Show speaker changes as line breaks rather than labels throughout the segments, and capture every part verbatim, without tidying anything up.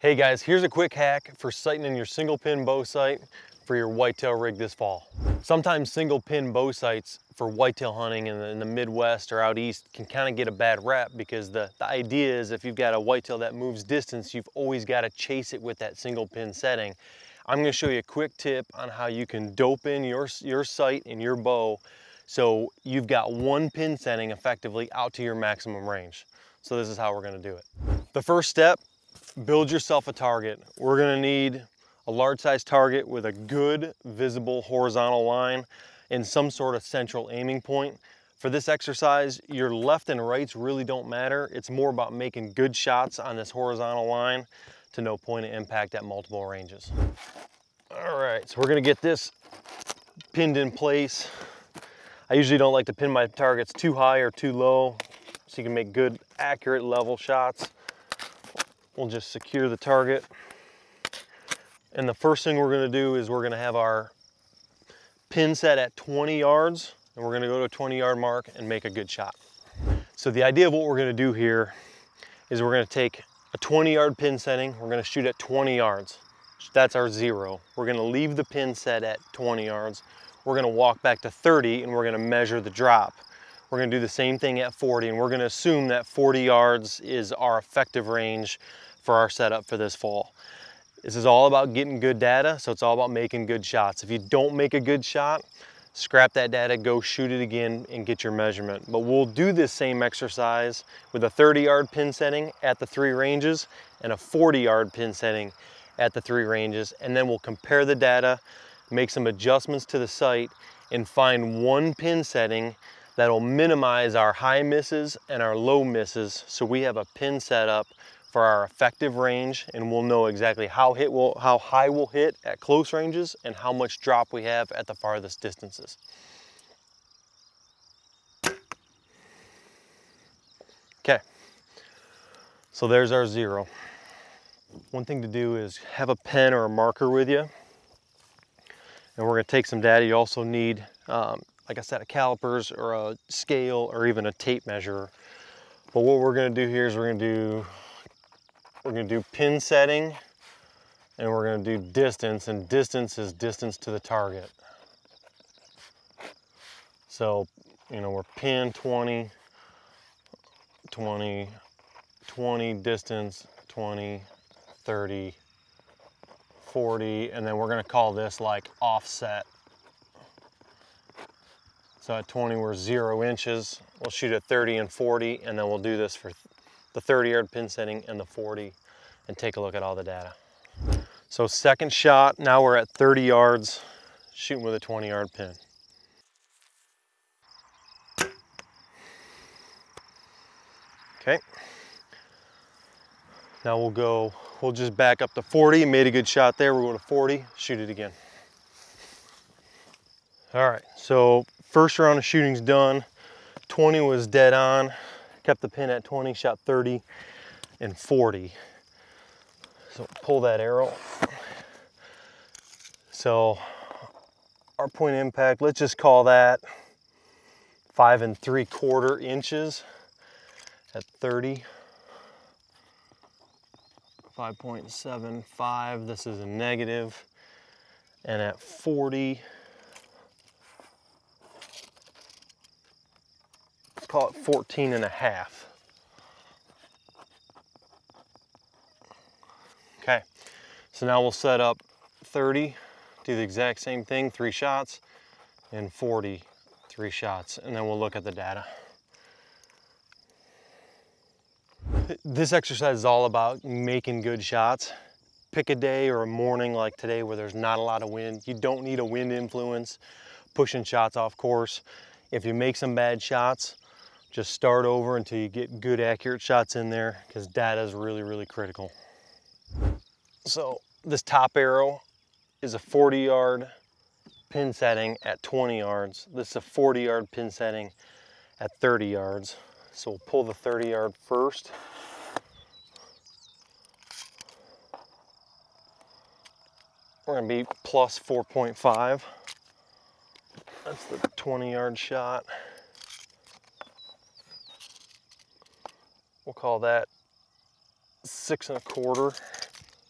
Hey guys, here's a quick hack for sighting in your single pin bow sight for your whitetail rig this fall. Sometimes single pin bow sights for whitetail hunting in the, in the Midwest or out east can kind of get a bad rap because the, the idea is if you've got a whitetail that moves distance, you've always got to chase it with that single pin setting. I'm going to show you a quick tip on how you can dope in your, your sight and your bow so you've got one pin setting effectively out to your maximum range. So this is how we're going to do it. The first step, build yourself a target. We're gonna need a large size target with a good visible horizontal line and some sort of central aiming point. For this exercise, your left and rights really don't matter. It's more about making good shots on this horizontal line to no point of impact at multiple ranges. All right, so we're gonna get this pinned in place. I usually don't like to pin my targets too high or too low so you can make good, accurate level shots. We'll just secure the target. And the first thing we're gonna do is we're gonna have our pin set at twenty yards, and we're gonna go to a twenty yard mark and make a good shot. So the idea of what we're gonna do here is we're gonna take a twenty yard pin setting, we're gonna shoot at twenty yards. That's our zero. We're gonna leave the pin set at twenty yards. We're gonna walk back to thirty and we're gonna measure the drop. We're gonna do the same thing at forty, and we're gonna assume that forty yards is our effective range for our setup for this fall. This is all about getting good data, so it's all about making good shots. If you don't make a good shot, scrap that data, go shoot it again and get your measurement. But we'll do this same exercise with a thirty yard pin setting at the three ranges and a forty yard pin setting at the three ranges, and then we'll compare the data, make some adjustments to the sight, and find one pin setting that'll minimize our high misses and our low misses so we have a pin setup for our effective range, and we'll know exactly how hit will how high we'll hit at close ranges and how much drop we have at the farthest distances. Okay, so there's our zero. One thing to do is have a pen or a marker with you, and we're going to take some data. You also need um, like a set of calipers or a scale or even a tape measure. But what we're going to do here is we're going to do We're gonna do pin setting, and we're gonna do distance, and distance is distance to the target. So, you know, we're pin twenty, twenty, twenty, distance, twenty, thirty, forty, and then we're gonna call this like offset. So at twenty, we're zero inches. We'll shoot at thirty and forty, and then we'll do this for the thirty yard pin setting and the forty, and take a look at all the data. So second shot, now we're at thirty yards, shooting with a twenty yard pin. Okay. Now we'll go, we'll just back up to forty, made a good shot there, we'll go to forty, shoot it again. All right, so first round of shooting's done. twenty was dead on, kept the pin at twenty, shot thirty and forty. So pull that arrow. So our point of impact, let's just call that five and three quarter inches at thirty. five point seven five, this is a negative. And at forty, let's call it fourteen and a half. Okay, so now we'll set up thirty, do the exact same thing, three shots, and forty, three shots, and then we'll look at the data. This exercise is all about making good shots. Pick a day or a morning like today where there's not a lot of wind. You don't need a wind influence pushing shots off course. If you make some bad shots, just start over until you get good accurate shots in there, because data is really, really critical. So this top arrow is a forty yard pin setting at twenty yards. This is a forty yard pin setting at thirty yards. So we'll pull the thirty yard first. We're gonna be plus four point five. That's the twenty yard shot. We'll call that six and a quarter.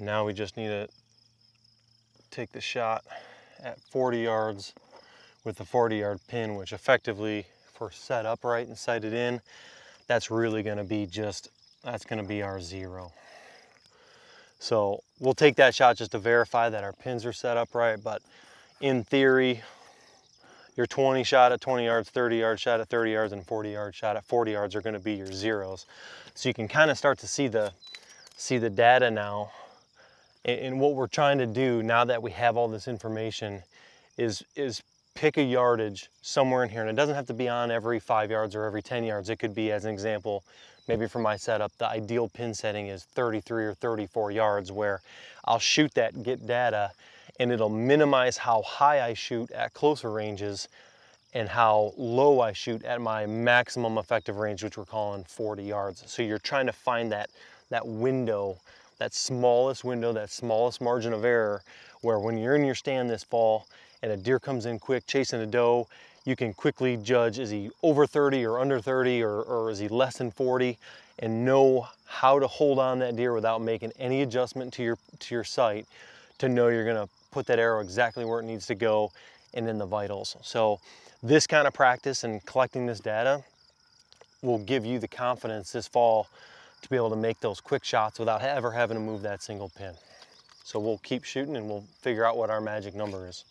Now we just need to take the shot at forty yards with the forty yard pin, which effectively, if we're set up right and sighted in, that's really gonna be just, that's gonna be our zero. So we'll take that shot just to verify that our pins are set up right, but in theory, your twenty shot at twenty yards, thirty yard shot at thirty yards, and forty yard shot at forty yards are gonna be your zeros. So you can kind of start to see the, see the data now. And what we're trying to do now that we have all this information is, is pick a yardage somewhere in here. And it doesn't have to be on every five yards or every ten yards. It could be, as an example, maybe for my setup, the ideal pin setting is thirty-three or thirty-four yards, where I'll shoot that, get data, and it'll minimize how high I shoot at closer ranges and how low I shoot at my maximum effective range, which we're calling forty yards. So you're trying to find that, that window, that smallest window, that smallest margin of error, where when you're in your stand this fall and a deer comes in quick chasing a doe, you can quickly judge, is he over thirty or under thirty, or, or is he less than forty, and know how to hold on that deer without making any adjustment to your, to your sight, to know you're gonna put that arrow exactly where it needs to go and in the vitals. So this kind of practice and collecting this data will give you the confidence this fall to be able to make those quick shots without ever having to move that single pin. So we'll keep shooting and we'll figure out what our magic number is.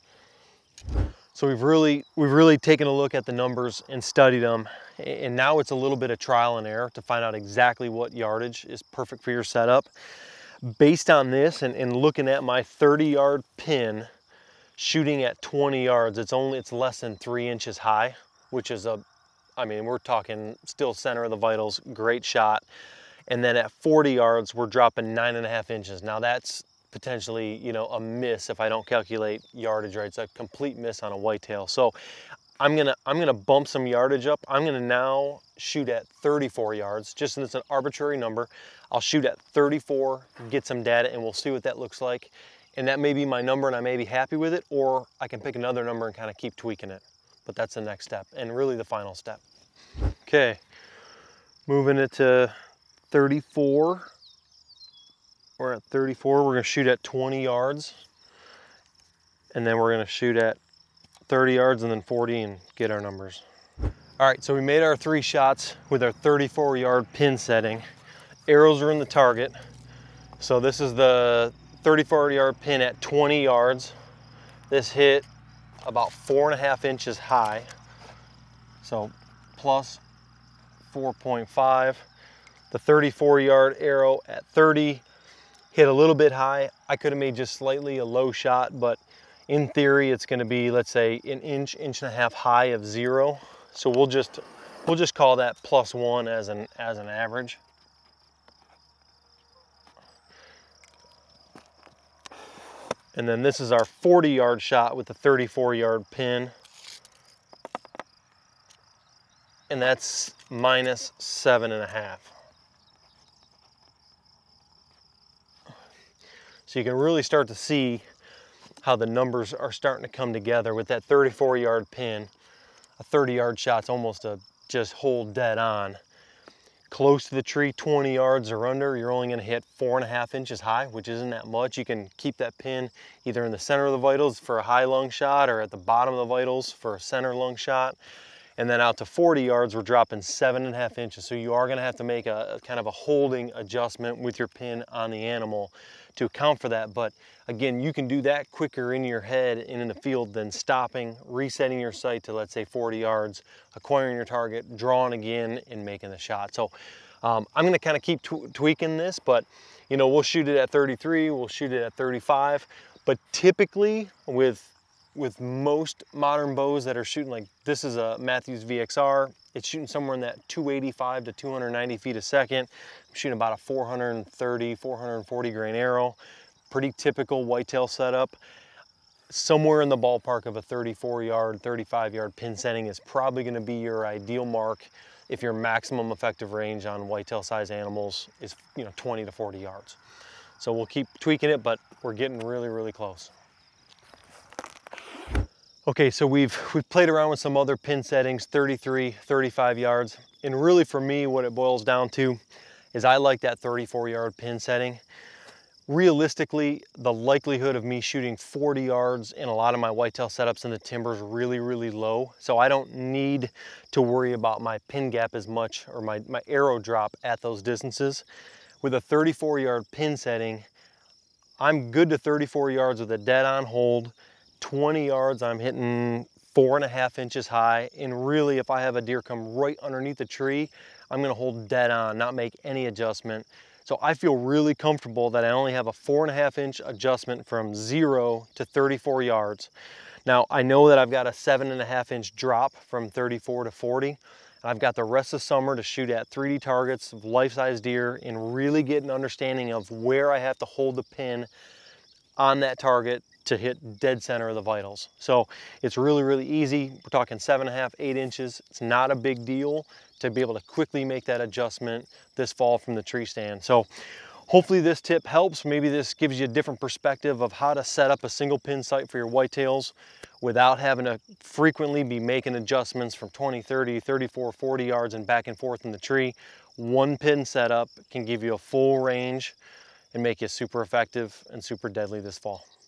So we've really, we've really taken a look at the numbers and studied them. And now it's a little bit of trial and error to find out exactly what yardage is perfect for your setup. Based on this and, and looking at my thirty yard pin shooting at twenty yards, it's only, it's less than three inches high, which is a, I mean, we're talking still center of the vitals, great shot. And then at forty yards, we're dropping nine and a half inches. Now that's potentially, you know, a miss if I don't calculate yardage right. It's a complete miss on a whitetail. So I'm gonna, I'm gonna bump some yardage up. I'm gonna now shoot at thirty-four yards, just as it's an arbitrary number. I'll shoot at thirty-four, get some data, and we'll see what that looks like. And that may be my number and I may be happy with it, or I can pick another number and kind of keep tweaking it. But that's the next step, and really the final step. Okay, moving it to thirty-four. We're at thirty-four. We're gonna shoot at twenty yards, and then we're gonna shoot at thirty yards and then forty and get our numbers. All right, so we made our three shots with our thirty-four yard pin setting. Arrows are in the target. So this is the thirty-four yard pin at twenty yards. This hit about four and a half inches high. So plus four point five. The thirty-four yard arrow at thirty hit a little bit high. I could have made just slightly a low shot, but in theory, it's gonna be, let's say, an inch, inch and a half high of zero. So we'll just, we'll just call that plus one as an, as an average. And then this is our forty yard shot with the thirty-four yard pin. And that's minus seven and a half. So you can really start to see how the numbers are starting to come together with that thirty-four yard pin. A thirty yard shot's almost a just hold dead on. Close to the tree, twenty yards or under, you're only gonna hit four and a half inches high, which isn't that much. You can keep that pin either in the center of the vitals for a high lung shot or at the bottom of the vitals for a center lung shot. And then out to forty yards, we're dropping seven and a half inches. So you are gonna have to make a, a kind of a holding adjustment with your pin on the animal to account for that. But again, you can do that quicker in your head and in the field than stopping, resetting your sight to, let's say, forty yards, acquiring your target, drawing again, and making the shot. So um, I'm gonna kind of keep tw tweaking this, but you know, we'll shoot it at thirty-three, we'll shoot it at thirty-five, but typically with with most modern bows that are shooting, like this is a Mathews V X R, it's shooting somewhere in that two eighty-five to two ninety feet a second. I'm shooting about a four thirty, four forty grain arrow. Pretty typical whitetail setup. Somewhere in the ballpark of a thirty-four yard, thirty-five yard pin setting is probably gonna be your ideal mark if your maximum effective range on whitetail size animals is, you know, twenty to forty yards. So we'll keep tweaking it, but we're getting really, really close. Okay, so we've, we've played around with some other pin settings, thirty-three, thirty-five yards. And really for me, what it boils down to is I like that thirty-four yard pin setting. realistically, the likelihood of me shooting forty yards in a lot of my whitetail setups in the timber is really, really low. So I don't need to worry about my pin gap as much, or my, my arrow drop at those distances. With a thirty-four yard pin setting, I'm good to thirty-four yards with a dead on hold. twenty yards, I'm hitting four and a half inches high. And really, if I have a deer come right underneath the tree, I'm gonna hold dead on, not make any adjustment. So I feel really comfortable that I only have a four and a half inch adjustment from zero to thirty-four yards. Now, I know that I've got a seven and a half inch drop from thirty-four to forty. I've got the rest of summer to shoot at three D targets of life-size deer and really get an understanding of where I have to hold the pin on that target to hit dead center of the vitals. So it's really, really easy. We're talking seven and a half, eight inches. It's not a big deal to be able to quickly make that adjustment this fall from the tree stand. So hopefully this tip helps. Maybe this gives you a different perspective of how to set up a single pin sight for your whitetails without having to frequently be making adjustments from twenty, thirty, thirty-four, forty yards and back and forth in the tree. One pin setup can give you a full range and make you super effective and super deadly this fall.